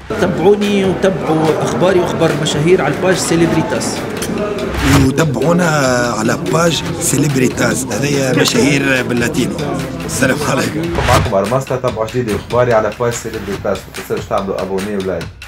تابعوني وتابعوا اخباري واخبار المشاهير على الباج سيليبريتاس، وتابعونا على باج سيليبريتاس، هذه مشاهير باللاتينو. السلام عليكم. معكم ارماستا، تابعوا جديد واخباري على باج سيليبريتاس، ما تنسوش تعملوا ابوني ولايك.